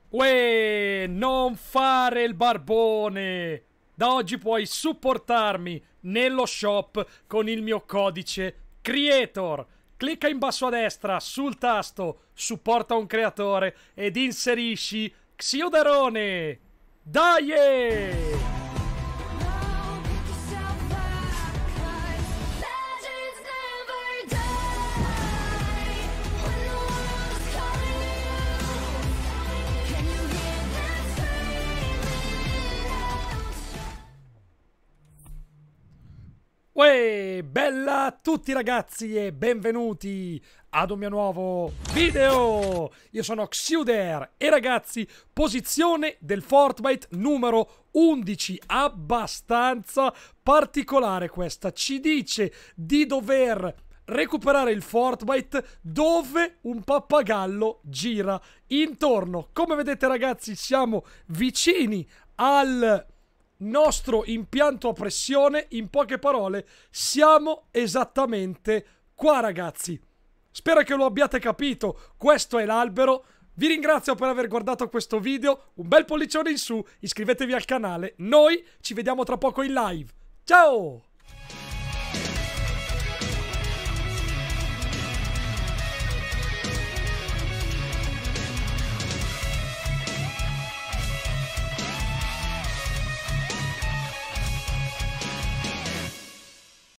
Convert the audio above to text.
Uè, non fare il barbone! Da oggi puoi supportarmi nello shop con il mio codice CREATOR. Clicca in basso a destra sul tasto supporta un creatore ed inserisci Xiodarone. Dai! Uè, bella a tutti ragazzi e benvenuti ad un mio nuovo video! Io sono Xuder e ragazzi, posizione del Fortnite numero 11, abbastanza particolare questa, ci dice di dover recuperare il Fortnite dove un pappagallo gira intorno. Come vedete ragazzi, siamo vicini al nostro impianto a pressione. In poche parole, siamo esattamente qua ragazzi. Spero che lo abbiate capito, questo è l'albero. Vi ringrazio per aver guardato questo video, un bel pollicione in su, iscrivetevi al canale, noi ci vediamo tra poco in live. Ciao!